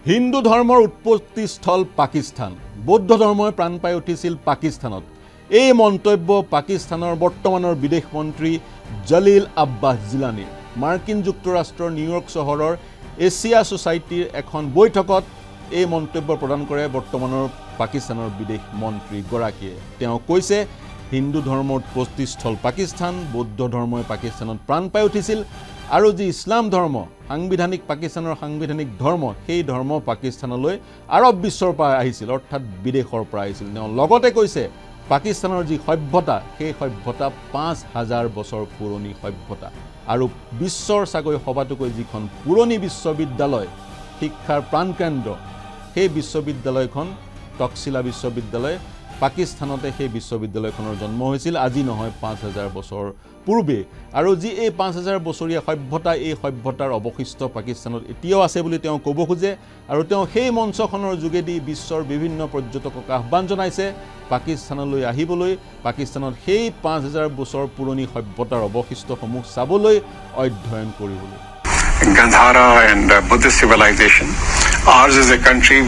হিন্দু ধৰ্মৰ উৎপত্তিস্থল পাকিস্তান বৌদ্ধ ধৰ্মই প্ৰাণ পাই উঠিছিল পাকিস্তানত এই মন্তব্য পাকিস্তানৰ বৰ্তমানৰ বিদেশ মন্ত্ৰী জলিল আব্বাছ জিলানী মাৰ্কিন যুক্তৰাষ্ট্ৰৰ নিউয়ৰ্ক চহৰৰ এছিয়া সোসাইটিৰ এখন বৈঠকত এই মন্তব্য প্ৰদান কৰে বৰ্তমানৰ পাকিস্তানৰ বিদেশ মন্ত্ৰী গৰাকীয়ে তেওঁ কৈছে হিন্দু ধৰ্মৰ উৎপত্তিস্থল পাকিস্তান বৌদ্ধ ধৰ্মই পাকিস্তানত প্ৰাণ পাই উঠিছিল আৰু যি ইছলাম ধৰ্ম সাংবিধানিক পাকিস্তানৰ সাংবিধানিক ধৰ্ম সেই ধৰ্ম পাকিস্তানলৈ আৰব বিশ্বৰ পৰা আহিছিল অৰ্থাৎ বিদেশৰ পৰা আহিছিল তেওঁ লগতে কৈছে পাকিস্তানৰ যি সভ্যতা সেই সভ্যতা 5000 বছৰ পুৰণি সভ্যতা আৰু বিশ্বৰ সাগৈ সবাতোকৈ যিখন পুৰণি বিশ্ববিদ্যালয় শিক্ষাৰ প্ৰাণকেন্দ্ৰ সেই বিশ্ববিদ্যালয়খন তক্ষশিলা বিশ্ববিদ্যালয় পাকিস্তানতে সেই বিশ্ববিদ্যালয়খনৰ জন্ম হৈছিল আজি নহয় 5000 বছৰ পূৰ্বে আৰু যি এই 5000 বছৰীয়া সভ্যতা এই সভ্যতাৰ অৱশিষ্ট পাকিস্তানত এতিয়াও আছে বুলি তেওঁ ক'ব খোজে আৰু তেওঁ সেই মঞ্চখনৰ যোগেদি বিশ্বৰ বিভিন্ন পৰ্যটকক আহ্বান জনাইছে পাকিস্তানলৈ আহিবলৈ পাকিস্তানত সেই 5000 বছৰ পুৰণি সভ্যতাৰ অৱশিষ্টসমূহ চাবলৈ অধ্যয়ন কৰিবলৈ Gandhara and Buddhist civilization. Ours is a country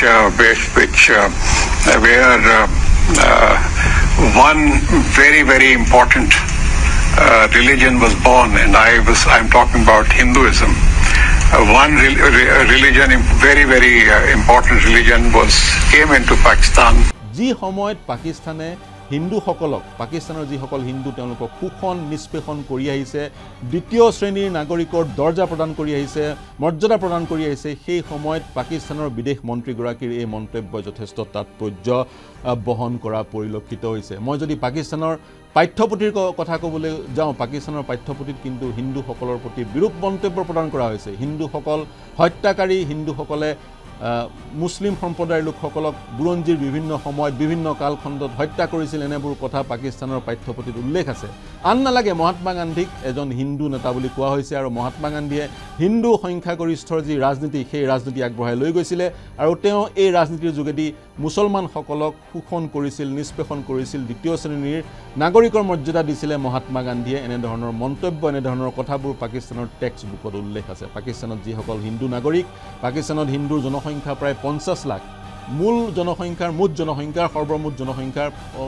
where one very important religion was born, and I'm talking about Hinduism. One religion, very important religion, came into Pakistan. যি সময়ত পাকিস্তানে হিন্দু সকলক পাকিস্তানৰ যি সকল হিন্দু তেওঁলোকক শোষণ নিষ্পেষণ কৰি আহিছে দ্বিতীয় শ্ৰেণীৰ নাগৰিকৰ দৰ্জা প্ৰদান কৰি আহিছে মৰ্যাদা প্ৰদান কৰি আহিছে সেই সময়ত পাকিস্তানৰ বিদেশ মন্ত্ৰী গৰাকীৰ এই মন্তব্য যথেষ্ট তাৎপৰ্য বহন কৰা পৰিলক্ষিত হৈছে মই যদি পাকিস্তানৰ পাঠ্যপুথিৰ কথা ক'বলৈ যাওঁ পাকিস্তানৰ পাঠ্যপুথিত কিন্তু হিন্দু সকলৰ প্ৰতি বিৰূপ মন্তব্য প্ৰদান কৰা হৈছে হিন্দু সকল হত্যাকাৰী হিন্দু সকলে মুসলিম সম্প্ৰদায়ৰ লোকসকলক বুৰঞ্জীৰ বিভিন্ন সময়ত বিভিন্ন কালখণ্ডত হত্যা কৰিছিল এনেবোৰ কথা পাকিস্তানৰ পাঠ্যপুথিত উল্লেখ আছে আন নালাগে মহাত্মা গান্ধীক এজন হিন্দু নেতা বুলি কোৱা হৈছে আৰু মহাত্মা গান্ধীয়ে হিন্দু সংখ্যাগৰিষ্ঠৰ যি ৰাজনীতি সেই ৰাজনীতি আগবঢ়াই লৈ গৈছিল আৰু তেওঁ এই ৰাজনীতিৰ যোগেদি মুছলমান সকলক শোষণ কৰিছিল নিষ্পেষণ কৰিছিল দ্বিতীয় শ্ৰেণীৰ নাগৰিকৰ মৰ্যাদা দিছিল মহাত্মা গান্ধীয়ে এনে ধৰণৰ মন্তব্য এনে ধৰণৰ কথাবোৰ পাকিস্তানৰ টেক্সট বুকত উল্লেখ আছে পাকিস্তানত যি সকল হিন্দু নাগৰিক পাকিস্তানত হিন্দুৰ জনসংখ্যা প্ৰায় 50 লাখ মূল জনসংখ্যাৰ মুঠ জনসংখ্যাৰ সৰ্বমুঠ জনসংখ্যাৰ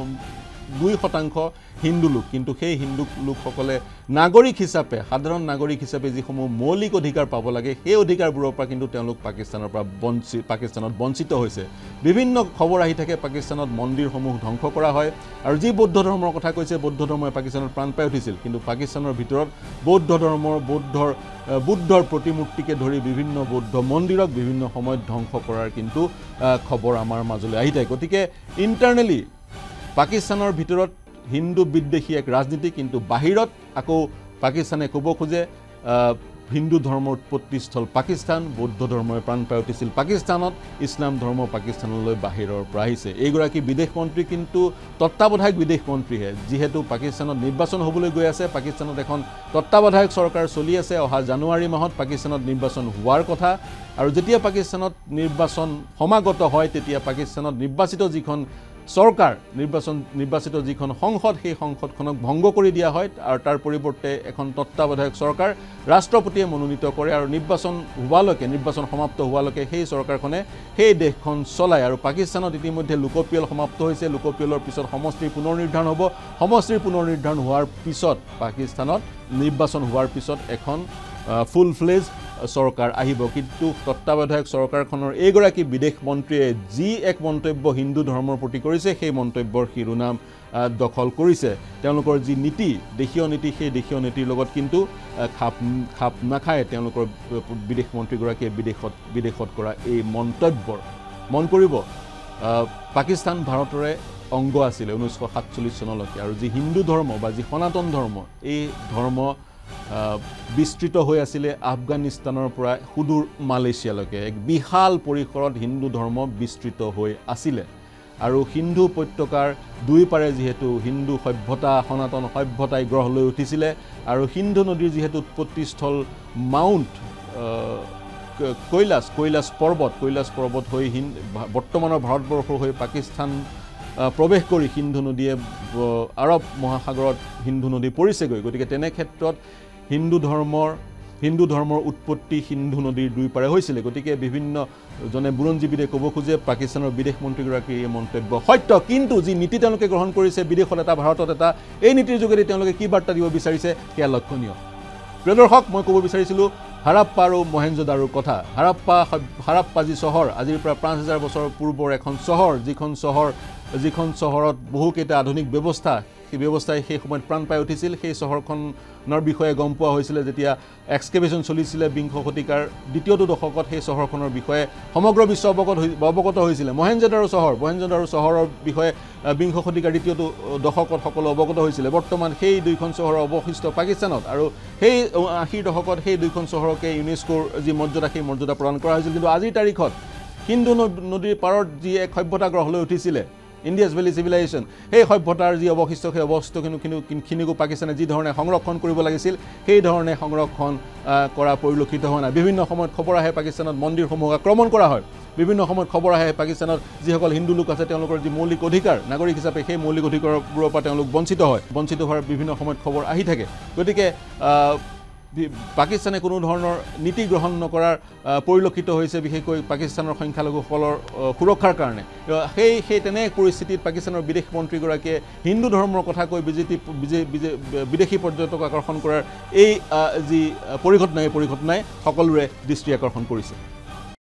2% হিন্দু লোক কিন্তু সেই হিন্দু লোকসকলে নাগৰিক হিচাপে সাধাৰণ নাগৰিক হিচাপে যিসমূহ মৌলিক অধিকাৰ পাব লাগে সেই অধিকাৰবোৰৰ পৰা কিন্তু তেওঁলোক পাকিস্তানত বঞ্চিত হৈছে বিভিন্ন খবৰ আহি থাকে পাকিস্তানত মন্দিৰসমূহ ধ্বংস কৰা হয় আৰু যি বৌদ্ধ ধৰ্মৰ কথা কৈছে বৌদ্ধ ধৰ্মই পাকিস্তানত প্ৰাণ পাই উঠিছিল কিন্তু পাকিস্তানৰ ভিতৰত বৌদ্ধ ধৰ্মৰ বুদ্ধৰ প্ৰতিমূৰ্তিকে ধৰি বিভিন্ন বৌদ্ধ মন্দিৰক বিভিন্ন সময়ত ধ্বংস কৰাৰ কিন্তু খবৰ আমাৰ মাজলৈ আহি থাকে গতিকে ইন্টাৰনেলি পাকিস্তানৰ ভিতৰত হিন্দু বিদ্বেষী এক ৰাজনীতি কিন্তু বাহিৰত আকৌ পাকিস্তানে ক'ব খোজে হিন্দু ধৰ্মৰ উৎপত্তিস্থল পাকিস্তান বৌদ্ধ ধৰ্মই প্ৰাণ পাই উঠিছিল পাকিস্তানত ইছলাম ধৰ্ম পাকিস্তানলৈ বাহিৰৰ পৰা আহিছে এইগৰাকী বিদেশ মন্ত্ৰী কিন্তু তত্ত্বাৱধায়ক বিদেশ মন্ত্ৰীহে যিহেতু পাকিস্তানত নিৰ্বাচন হ'বলৈ গৈ আছে পাকিস্তানত এখন তত্ত্বাৱধায়ক চৰকাৰ চলি আছে অহা জানুৱাৰী মাহত পাকিস্তানত নিৰ্বাচন হোৱাৰ কথা আৰু যেতিয়া পাকিস্তানত নিৰ্বাচন সমাগত হয় তেতিয়া পাকিস্তানত নিৰ্বাচিত যিখন সৰকাৰ নিৰ্বাচিত যিখন সংসদ সেই সংসদখনক ভংগ কৰি দিয়া হয় আৰু তাৰ পৰিৱৰ্তে এখন তত্ত্বাৱধায়ক চৰকাৰ ৰাষ্ট্ৰপতিয়ে মনোনীত কৰে আৰু নিৰ্বাচন সমাপ্ত হোৱালৈকে সেই চৰকাৰখনে সেই দেশখন চলায় আৰু পাকিস্তানত ইতিমধ্যে লোকপিয়ল সমাপ্ত হৈছে লোকপিয়লৰ পিছত সমষ্টিৰ পুনৰনিৰ্ধাৰণ হ'ব সমষ্টিৰ পুনৰনিৰ্ধাৰণ হোৱাৰ পিছত পাকিস্তানত নিৰ্বাচন হোৱাৰ পিছত এখন ফুল ফ্লেজ চৰকাৰ আহিব কিন্তু তত্ত্বাৱধায়ক চৰকাৰখনৰ এইগৰাকী বিদেশ মন্ত্ৰীয়ে যি এক মন্তব্য হিন্দু ধৰ্মৰ প্ৰতি কৰিছে সেই মন্তব্যৰ শিৰোনাম দখল কৰিছে তেওঁলোকৰ যি নীতি দেশীয় নীতি সেই দেশীয় নীতিৰ লগত কিন্তু খাপ নাখায় তেওঁলোকৰ বিদেশ মন্ত্ৰীগৰাকীয়ে বিদেশত কৰা এই মন্তব্যৰ মন কৰিব পাকিস্তান ভাৰতৰে অংগ আছিল 1947 চনলৈকে আৰু যি হিন্দু ধৰ্ম বা যি সনাতন ধৰ্ম এই ধৰ্ম বিস্তৃত হৈ আছিল আফগানিস্তানৰ পৰা সুদূৰ মালয়েছিয়ালৈকে এক বিশাল পৰিসৰত হিন্দু ধৰ্ম বিস্তৃত হৈ আছিল আৰু হিন্দু উপত্যকাৰ দুই পাৰে যেহেতু হিন্দু সভ্যতা সনাতন সভ্যতাই গ্ৰহ লৈ উঠিছিল আৰু সিন্ধু নদীৰ যেহেতু উৎপত্তিস্থল মাউণ্ট কৈলাশ পৰ্বত হৈ বৰ্তমানৰ ভাৰতবৰ্ষ হৈ পাকিস্তান প্ৰৱেশ কৰি সিন্ধু নদীয়ে আৰব মহাসাগৰত সিন্ধু নদী পৰিছেগৈ গতিকে তেনে ক্ষেত্ৰত হিন্দু ধৰ্মৰ হিন্দু ধৰ্মৰ উৎপত্তি সিন্ধু নদীৰ দুই পাৰে হৈছিল গতিকে বিভিন্ন জনে বুৰঞ্জীবিদে ক'ব খোজে পাকিস্তানৰ বিদেশ মন্ত্ৰীগৰাকীৰ এই মন্তব্য সত্য কিন্তু যি নীতি তেওঁলোকে গ্ৰহণ কৰিছে বিদেশত এটা ভাৰতত এটা এই নীতিৰ যোগেদি তেওঁলোকে কি বাৰ্তা দিব বিচাৰিছে সেয়া লক্ষণীয় প্ৰিয় দৰ্শক মই ক'ব বিচাৰিছিলোঁ হাৰাপ্পা আৰু মহেঞ্জোদাৰোৰ কথা হাৰাপ্পা যি চহৰ আজিৰ পৰা 5000 বছৰ পূৰ্বৰ এখন চহৰ যিখন চহৰত বহুকেইটা আধুনিক ব্যৱস্থা সেই ব্যৱস্থাই সেই সময়ত প্ৰাণ পাই উঠিছিল সেই চহৰখনৰ বিষয়ে গম পোৱা হৈছিল যেতিয়া এক্সকেভেশ্যন চলিছিল 20 শতিকাৰ দ্বিতীয়টো দশকত সেই চহৰখনৰ বিষয়ে সমগ্ৰ বিশ্ব অৱগত হৈছিল মহেঞ্জোদাৰো চহৰৰ বিষয়ে 20 শতিকাৰ দ্বিতীয়টো দশকত সকলো অৱগত হৈছিল বৰ্তমান সেই দুইখন চহৰ অৱশিষ্ট পাকিস্তানত আৰু সেই 80 দশকত সেই দুইখন চহৰকে ইউনেস্কোৰ যি মৰ্যাদা সেই মৰ্যাদা প্ৰদান কৰা হৈছিল কিন্তু আজিৰ তাৰিখত সিন্ধু নদীৰ পাৰত যি এক সভ্যতা গঢ় লৈ উঠিছিল ইন্ডিয়াছ ভেলি চিভিলাইজেশ্যন সেই সভ্যতাৰ যি অৱশিষ্ট সেই অৱশিষ্টখিনিকো পাকিস্তানে যি ধৰণে সংৰক্ষণ কৰিব লাগিছিল সেই ধৰণে সংৰক্ষণ কৰা পৰিলক্ষিত হোৱা নাই বিভিন্ন সময়ত খবৰ আহে পাকিস্তানত মন্দিৰসমূহ আক্ৰমণ কৰা হয় বিভিন্ন সময়ত খবৰ আহে পাকিস্তানত যিসকল হিন্দু লোক আছে তেওঁলোকৰ যি মৌলিক অধিকাৰ নাগৰিক হিচাপে সেই মৌলিক অধিকাৰবোৰৰ পৰা তেওঁলোক বঞ্চিত হোৱাৰ বিভিন্ন সময়ত খবৰ আহি থাকে গতিকে পাকিস্তানে কোনো ধৰণৰ নীতি গ্ৰহণ নকৰাৰ পৰিলক্ষিত হৈছে বিশেষকৈ পাকিস্তানৰ সংখ্যালঘুসকলৰ সুৰক্ষাৰ কাৰণে সেই তেনে পৰিস্থিতিত পাকিস্তানৰ বিদেশ মন্ত্ৰীগৰাকীয়ে হিন্দু ধৰ্মৰ কথা কৈ বিদেশী পৰ্যটক আকৰ্ষণ কৰাৰ এই যি পৰিঘটনা সকলোৰে দৃষ্টি আকৰ্ষণ কৰিছে